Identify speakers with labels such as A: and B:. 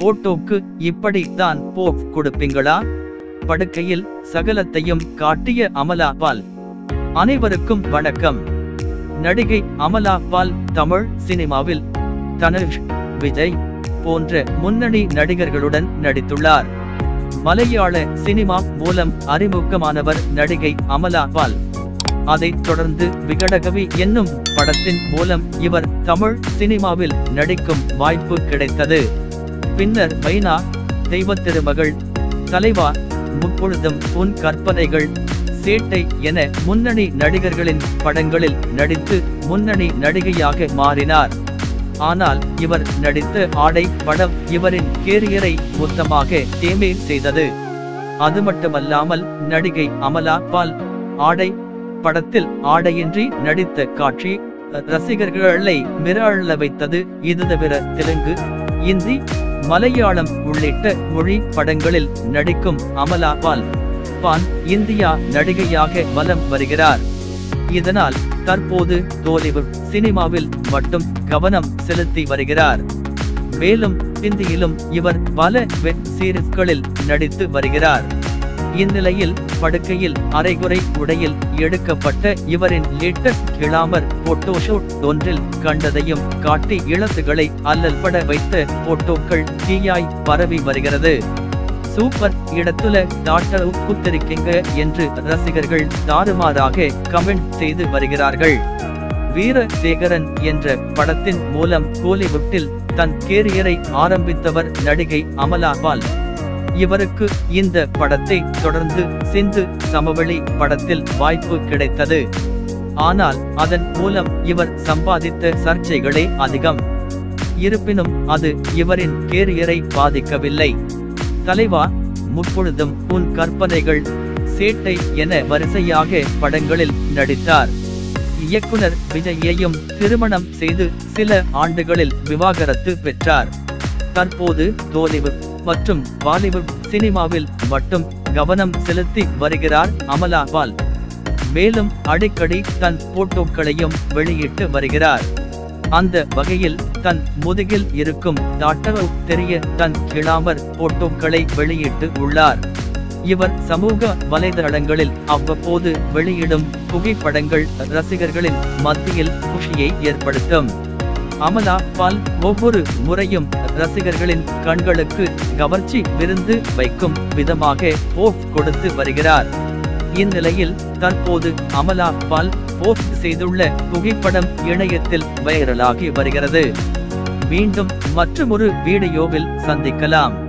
A: போட்டோக்கு இப்படி தான் போப் கொடுப்பீங்களா? படுக்கையில் சகலத்தையும் காட்டிய அமலா பால். அனைவருக்கும் வணக்கம். நடிகை அமலா பால் தமிழ் சினிமாவில் தனுஷ், விஜய் போன்ற முன்னணி நடிகர்களுடன் நடித்துள்ளார். மலையாள சினிமா மூலம் அறிமுகமானவர் நடிகை அமலா பால். அதைத் தொடர்ந்து விகடகவி என்னும் படத்தின் மூலம் இவர் தமிழ் சினிமாவில் நடிக்கும் வாய்ப்பு கிடைத்தது. பின்னர் வைனா, தெய்வத்திருமகள், தலைவா, முப்பொழுதும் உன் கற்பனைகள், சேட்டை என முன்னணி நடிகர்களின் படங்களில் நடித்து முன்னணி நடிகையாக மாறினார். ஆனால் இவர் நடித்த ஆடை படம் இவரின் கேரியரை மொத்தமாக டேமேஜ் செய்தது. அது மட்டுமல்லாமல் நடிகை அமலா பால் ஆடை படத்தில் ஆடையின்றி நடித்த காட்சி ரசிகர்களை மிரள வைத்தது. இது தவிர தெலுங்கு, இந்தி, மலையாளம் உள்ளிட்ட மொழி படங்களில் நடிக்கும் அமலா பால் பான் இந்தியா நடிகையாக வலம் வருகிறார். இதனால் தற்போது டோலிவுட் சினிமாவில் மட்டும் கவனம் செலுத்தி வருகிறார். மேலும் ஹிந்தியிலும் இவர் பல வெப் சீரிஸ்களில் நடித்து வருகிறார். இந்நிலையில் படுக்கையில் அரைகுறை உடையில் எடுக்கப்பட்ட இவரின் லேட்டஸ்ட் கிளாமர் போட்டோஷூட் ஒன்றில் கண்டதையும் காட்டி இளசுகளை அல்லல்பட வைத்த போட்டோக்கள் தீயாய் பரவி வருகிறது. சூப்பர் இடத்துல டாக்டர் குத்திருக்கீங்க என்று ரசிகர்கள் தாறுமாறாக கமெண்ட் செய்து வருகிறார்கள். வீரசேகரன் என்ற படத்தின் மூலம் கோலிவுட்டில் தன் கேரியரை ஆரம்பித்தவர் நடிகை அமலா பால். இவருக்கு இந்த படத்தை தொடர்ந்து சிந்து சமவெளி படத்தில் வாய்ப்பு கிடைத்தது. ஆனால் அதன் மூலம் இவர் சம்பாதித்த சர்ச்சைகளே அதிகம். இருப்பினும் அது இவரின் கேரியரை பாதிக்கவில்லை. தலைவா, முப்பொழுதும் உன் கற்பனைகள், சேட்டை என வரிசையாக படங்களில் நடித்தார். இயக்குனர் விஜயையும் திருமணம் செய்து சில ஆண்டுகளில் விவாகரத்து பெற்றார். தற்போது டோலிவுட் மற்றும் பாலிவுட் சினிமாவில் மட்டும் கவனம் செலுத்தி வருகிறார் அமலா பால். மேலும் அடிக்கடி தன் போட்டோக்களையும் வெளியிட்டு வருகிறார். அந்த வகையில் தன் முதுகில் இருக்கும் டாக்டர் தெரிய தன் கிளாமர் போட்டோக்களை வெளியிட்டு உள்ளார். இவர் சமூக வலைதளங்களில் அவ்வப்போது வெளியிடும் புகைப்படங்கள் ரசிகர்களின் மத்தியில் குஷியை ஏற்படுத்தும். அமலா பால் ஒவ்வொரு முறையும் ரசிகர்களின் கண்களுக்கு கவர்ச்சி விருந்து வைக்கும் விதமாக போஸ்ட் கொடுத்து வருகிறார். இந்நிலையில் தற்போது அமலா பால் போஸ்ட் செய்துள்ள புகைப்படம் இணையத்தில் வைரலாகி வருகிறது. மீண்டும் மற்றொரு வீடியோவில் சந்திக்கலாம்.